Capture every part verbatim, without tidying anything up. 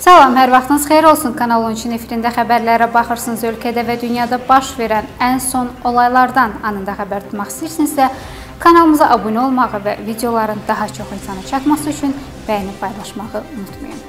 Salam, hər vaxtınız xeyir olsun. Kanal on üçün efirində xəbərlərə baxırsınız. Ölkədə və dünyada baş verən ən son olaylardan anında xəbər tutmaq istəyirsinizsə, kanalımıza abunə olmağı və videoların daha çox insana çatması üçün bəyənib paylaşmağı unutmayın.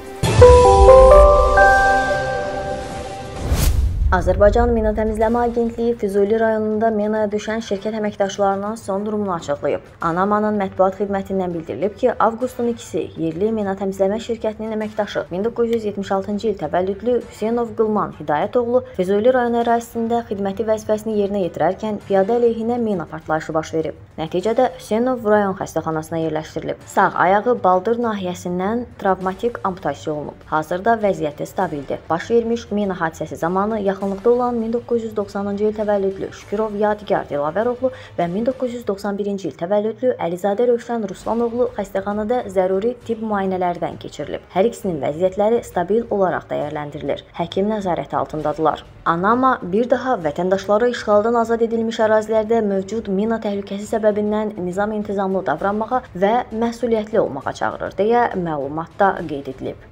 Azərbaycan Mina Təmizləmə Agentliyi Füzuli rayonunda minaya düşən şirkət əməkdaşlarının son durumunu açıqlayıb. ANAMA'nın mətbuat xidmətindən bildirilib ki, avqustun ikisi yerli Mina Təmizləmə şirkətinin əməkdaşı min doqquz yüz yetmiş altıncı il təvəllüdlü Hüseynov Qılman Hidayət oğlu Füzuli rayon ərazisində xidməti vəzifəsini yerinə yetirərkən piyada əleyhinə mina partlayışı baş verib. Nəticədə Hüseynov rayon xəstəxanasına yerləşdirilib. Sağ ayağı baldır nahiyəsindən travmatik amputasiya olunub. Hazırda vəziyyəti stabildir. Baş vermiş mina hadisəsi zamanı yaxınlıqda olan min doqquz yüz doxsanıncı il təvəllüdlü Şükürov Yadigar Dilaveroğlu və min doqquz yüz doxsan birinci il təvəllüdlü Əlizadə Rövşən Ruslanoğlu xəstəxanada zəruri tibb müayinələrdən keçirilib. Hər ikisinin vəziyyətləri stabil olaraq dəyərləndirilir. Həkim nəzarəti altındadılar. ANAMA bir daha vətəndaşları işğaldan azad edilmiş ərazilərdə mövcud mina təhlükəsi səbəbindən nizam-intizamlı davranmağa və məsuliyyətli olmağa çağırır deyə məlumatda qeyd edilib.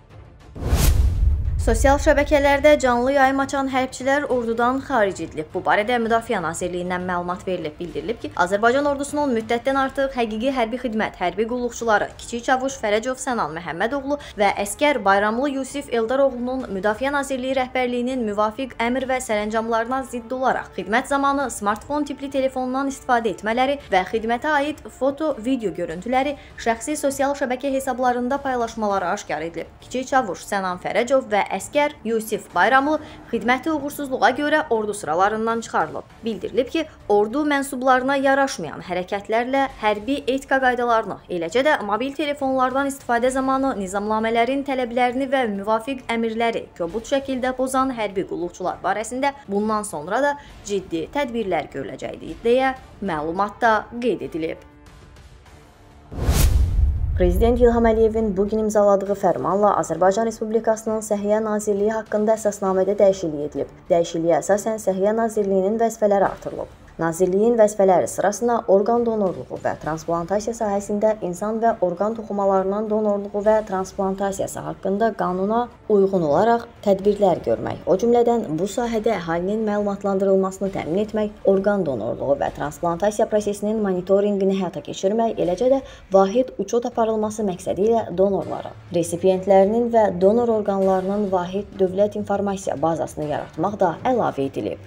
Sosial şəbəkələrdə canlı yayım açan hərbçilər ordudan xaric edilib. Bu barədə Müdafiə Nazirliyindən məlumat verilib. Bildirilib ki, Azərbaycan ordusunun müddətdən artıq həqiqi hərbi xidmət, hərbi qulluqçuları Kiçik Çavuş Fərəcov Sənan Məhəmmədoğlu və əskər Bayramlı Yusif Eldaroğlunun Müdafiə Nazirliyi rəhbərliyinin müvafiq əmr və sərəncamlarına zidd olaraq xidmət zamanı smartfon tipli telefondan istifadə etmələri və xidmətə aid foto, video görüntüləri şəxsi sosial şəbəkə hesablarında paylaşmaları aşkar edilib. Kiçik Çavuş Sənan Fərəcov və əskər Yusif Bayramlı xidməti uğursuzluğa görə ordu sıralarından çıxarılıb. Bildirilib ki, ordu mənsublarına yaraşmayan hərəkətlərlə hərbi etika qaydalarını, eləcə də mobil telefonlardan istifadə zamanı nizamnamələrin tələblərini və müvafiq əmrləri kobud şəkildə pozan hərbi qulluqçular barəsində bundan sonra da ciddi tədbirlər görüləcəkdir deyə məlumatda qeyd edilib. Prezident İlham Əliyevin bugün imzaladığı fərmanla Azərbaycan Respublikasının Səhiyyə Nazirliyi haqqında əsasnamədə dəyişiklik edilib. Dəyişikliyə əsasən Səhiyyə Nazirliyinin vəzifələri artırılıb. Nazirliyin vəzifələri sırasına orqan donorluğu və transplantasiya sahəsində insan və orqan toxumalarının donorluğu və transplantasiyası haqqında qanuna uyğun olaraq tədbirlər görmək, o cümlədən bu sahədə əhalinin məlumatlandırılmasını təmin etmək, orqan donorluğu və transplantasiya prosesinin monitorinqini həyata keçirmək, eləcə də vahid uçot aparılması məqsədi ilə donorlara, resipiyentlərinin və donor orqanlarının vahid dövlət informasiya bazasını yaratmaq da əlavə edilib.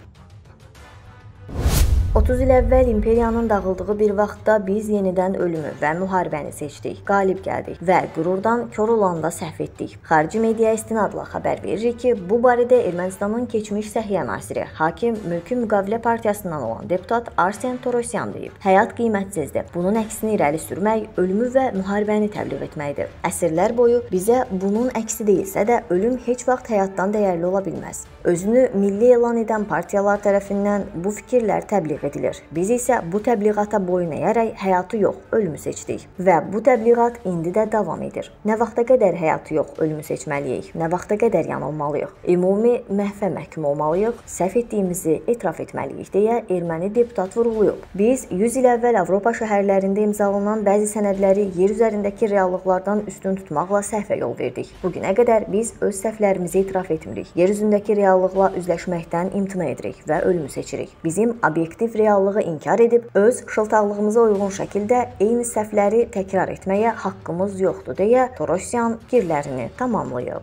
otuz il əvvəl imperiyanın dağıldığı bir vaxtda biz yenidən ölümü və müharibəni seçdik, qalib gəldik və qürurdan kor olanda səhv etdik. Xarici media istinadla xəbər verir ki, bu barədə Ermənistanın keçmiş Səhiyyə naziri, hakim Mülki Müqavilə Partiyasından olan deputat Arsen Torosyan deyib. Həyat qiymətsizdir. Bunun əksini irəli sürmək, ölümü və müharibəni təbliğ etməkdir. Əsrlər boyu bizə bunun əksi deyilsə də, ölüm heç vaxt həyatdan dəyərli ola bilməz. Özünü milli elan edən partiyalar tərəfindən bu fikirlər təbliğ edilir. Biz isə bu təbliğata boyun əyərək həyatı yox, ölümü seçdik və bu təbliğat indi də davam edir. Nə vaxta qədər həyatı yox, ölümü seçməliyik, nə vaxta qədər yanılmalıyıq, ümumi məhvə məhkum olmalıyıq, səhv etdiyimizi etiraf etməliyik deyə erməni deputat vurğulayıb. Biz yüz il əvvəl Avropa şəhərlərində imzalanan bəzi sənədləri yer üzərindəki reallıqlardan üstün tutmaqla səhvə yol verdik. Bugünə qədər biz öz səhvlərimizi etiraf etmirik, yer üzündəki reallıqla üzləşməkdən imtina edirik və ölümü seçirik. Bizim obyektiv reallığı inkar edib, öz şıltaqlığımıza uyğun şəkildə eyni səhvləri təkrar etməyə haqqımız yoxdur deyə Torosyan fikirlərini tamamlayıb.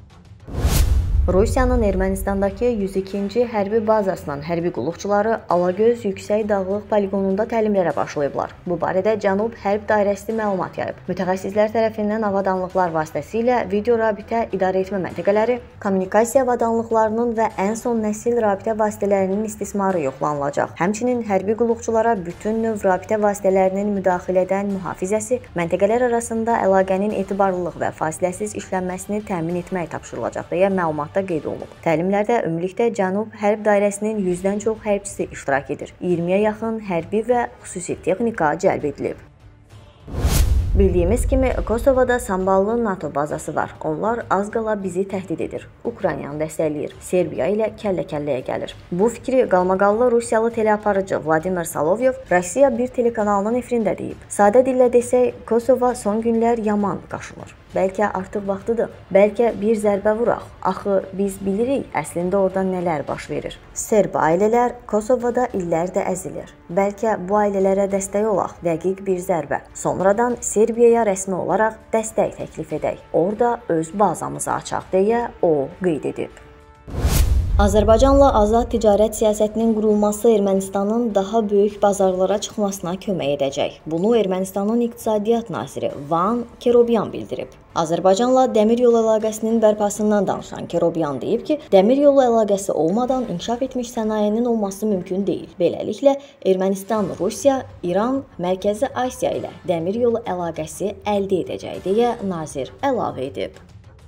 Rusiyanın Ermənistandakı yüz ikinci hərbi bazasının hərbi qulluqçuları Alagöz yüksək dağlıq poligonunda təlimlərə başlayıblar. Bu barədə Cənub Hərb Dairəsi məlumat yayıb. Mütəxəssislər tərəfindən avadanlıqlar vasitəsilə video rabitə idarə etmə məntəqələri, kommunikasiya avadanlıqlarının və ən son nəsil rabitə vasitələrinin istismarı yoxlanılacaq. Həmçinin hərbi qulluqçulara bütün növ rabitə vasitələrinin müdaxilədən mühafizəsi, məntəqələr arasında əlaqənin etibarlılıq və fasiləsiz işlənməsini təmin etmək tapşırılacaq deyə məlumatda qeyd olunub. Təlimlərdə ümumilikdə Cənub Hərb Dairəsinin yüzdən çox hərbçisi iştirak edir. iyirmiyə yaxın hərbi və xüsusi texnika cəlb edilib. Bildiyimiz kimi, Kosovada Samballı NATO bazası var. Onlar az qala bizi təhdid edir. Ukraynanı dəstəkləyir. Serbiya ilə kəllə-kəlləyə gəlir. Bu fikri qalmaqallı Rusiyalı teleaparıcı Vladimir Solovyov Rusiya bir telekanalının efirində deyib. Sadə dillə desək, Kosova son günlər yaman qaşınır. Bəlkə artıq vaxtıdır. Bəlkə bir zərbə vuraq. Axı biz bilirik əslində orada nələr baş verir. Serb ailələr Kosovoda illərdə əzilir. Bəlkə bu ailələrə dəstək olaq, dəqiq bir zərbə. Sonradan Serbiyaya rəsmi olaraq dəstək təklif edək. Orada öz bazamızı açaq deyə o qeyd edib. Azərbaycanla azad ticarət siyasətinin qurulması Ermənistanın daha böyük bazarlara çıxmasına kömək edəcək. Bunu Ermənistanın İqtisadiyyat naziri Van Kerobyan bildirib. Azərbaycanla dəmir yolu əlaqəsinin bərpasından danışan Kerobyan deyib ki, dəmir yolu əlaqəsi olmadan inkişaf etmiş sənayenin olması mümkün deyil. Beləliklə, Ermənistan, Rusiya, İran, Mərkəzi Asiya ilə dəmir yolu əlaqəsi əldə edəcək deyə nazir əlavə edib.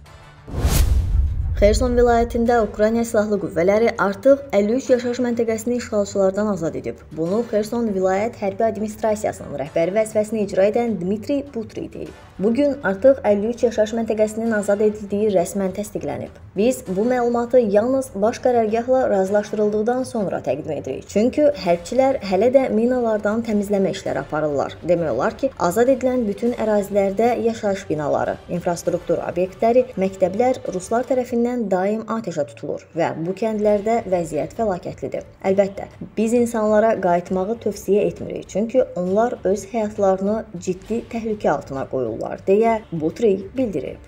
Xerson vilayətində Ukrayna silahlı qüvvələri artıq əlli üç yaşayış məntəqəsini işğalçılardan azad edib. Bunu Xerson vilayət hərbi administrasiyasının rəhbəri vəzifəsini icra edən Dmitri Putri deyib. Bugün artıq əlli üç yaşayış məntəqəsinin azad edildiyi rəsmən təsdiqlənib. Biz bu məlumatı yalnız baş qərargahla razılaşdırıldıqdan sonra təqdim edirik. Çünki hərbçilər hələ də minalardan təmizləmə işləri aparırlar. Demək olar ki, azad edilən bütün ərazilərdə yaşayış binaları, infrastruktur obyektləri, məktəblər ruslar tərəfindən daim atəşə tutulur və bu kəndlərdə vəziyyət fəlakətlidir. Əlbəttə, biz insanlara qayıtmağı tövsiyə etmirik, çünki onlar öz həyatlarını ciddi təhlükə altına qoyurlar, deyə Butri bildirib.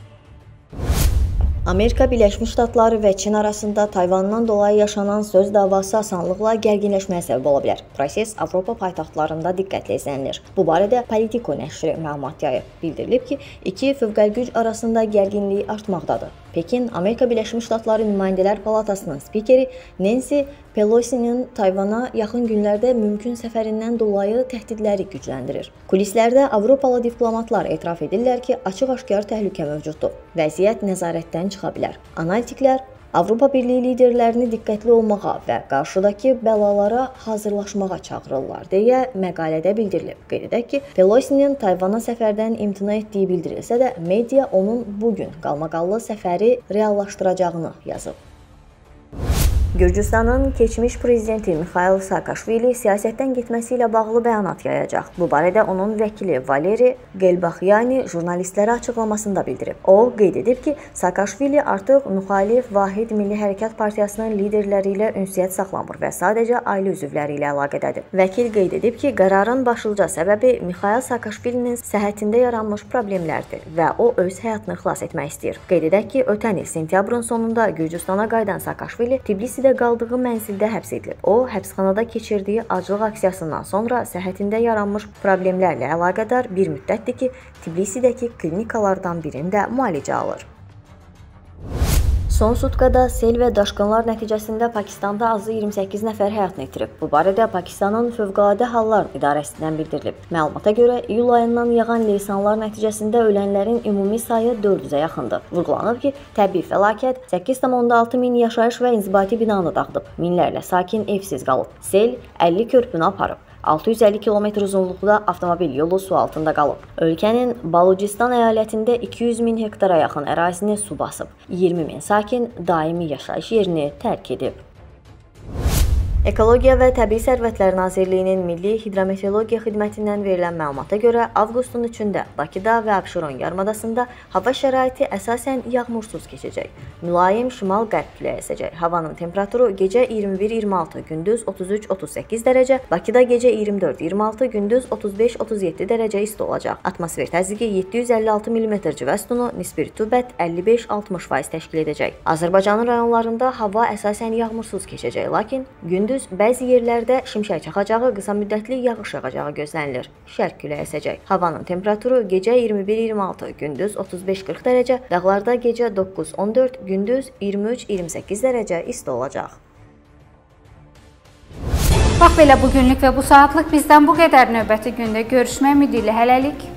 Amerika Birləşmiş Ştatları və Çin arasında Tayvandan dolayı yaşanan söz davası asanlıqla gərginləşməyə səbəb ola bilər. Proses Avropa paytaxtlarında diqqətlə izlənilir. Bu barədə Politico nəşri məlumat yayıb. Bildirilib ki, iki fövqəlgüc arasında gərginliyi artmaqdadır. Pekin, Amerika Birləşmiş Ştatları Nümayəndələr Palatasının spikeri Nancy Pelosi'nin Tayvana yaxın günlərdə mümkün səfərindən dolayı təhdidləri gücləndirir. Kulislərdə Avropalı diplomatlar etiraf edirlər ki, açıq-aşkar təhlükə mövcuddur. Vəziyyət nəzarətdən çıxa bilər. Analitiklər Avropa Birliyi liderlərini diqqətli olmağa və qarşıdakı bəlalara hazırlaşmağa çağırırlar deyə məqalədə bildirilib. Qeyd edək ki, Pelosi'nin Tayvana səfərdən imtina etdiyi bildirilsə də, media onun bugün qalmaqallı səfəri reallaşdıracağını yazıb. Gürcüstanın keçmiş prezidenti Mixail Saakashvili siyasətdən getməsi ilə bağlı bəyanat yayacaq. Bu barədə onun vəkili Valeri Gelbaxyani jurnalistlərə açıqlamasında bildirib. O qeyd edib ki, Saakashvili artıq müxalif Vahid Milli Hərəkat Partiyasının liderləri ilə ünsiyyət saxlamır və sadəcə ailə üzvləri ilə əlaqədədir. Vəkil qeyd edib ki, qərarın başlıca səbəbi Mixail Saakashvilinin səhhətində yaranmış problemlərdir və o öz həyatını xilas etmək istəyir. Qeyd edək ki, ötən il sentyabrın sonunda Gürcüstana qayıdan Saakashvili Tbilisidə qaldığı mənzildə həbs edilib. O, həbsxanada keçirdiyi aclıq aksiyasından sonra səhhətində yaranmış problemlərlə əlaqədar bir müddətdir ki, Tbilisidəki klinikalardan birində müalicə alır. Son sutkada sel və daşqınlar nəticəsində Pakistanda azı iyirmi səkkiz nəfər həyatını itirib. Bu barədə Pakistanın Fövqəladə Hallar İdarəsindən bildirilib. Məlumata görə, iyul ayından yağan leysanlar nəticəsində ölənlərin ümumi sayı dörd yüzə yaxındır. Vurğulanıb ki, təbii fəlakət səkkiz tam altı min yaşayış və inzibati binanı dağıdıb. Minlərlə sakin evsiz qalıb. Sel əlli körpünü aparıb. altı yüz əlli kilometr uzunluqda avtomobil yolu su altında qalıb. Ölkənin Balucistan əyalətində iki yüz min hektara yaxın ərazini su basıb. iyirmi min sakin daimi yaşayış yerini tərk edib. Ekologiya və Təbii Sərvətlər Nazirliyinin Milli Hidrometeorologiya Xidmətindən verilən məlumata görə avqustun üçündə Bakıda və Abşeron yarımadasında hava şəraiti əsasən yağmursuz keçəcək. Mülayim şimal-qərb küləyi əsəcək. Havanın temperaturu gecə iyirmi bir iyirmi altı, gündüz otuz üç otuz səkkiz dərəcə, Bakıda gecə iyirmi dörd iyirmi altı, gündüz otuz beş otuz yeddi dərəcə isti olacaq. Atmosfer təzyiqi yeddi yüz əlli altı millimetr civə sütunu, nisbi rütubət əlli beş altmış faiz təşkil edəcək. Azərbaycanın rayonlarında hava əsasən yağmursuz keçəcək, lakin gündüz bəzi yerlərdə şimşək çaxacağı, qısa müddətli yağış yağacağı gözlənilir. Şərq küləyi əsəcək. Havanın temperaturu gecə iyirmi bir iyirmi altı, gündüz otuz beş qırx dərəcə, dağlarda gecə doqquz on dörd, gündüz iyirmi üç iyirmi səkkiz dərəcə isti olacaq. Bax belə bugünlük və bu saatlıq bizdən bu qədər. Növbəti gündə görüşmək ümidi ilə hələlik.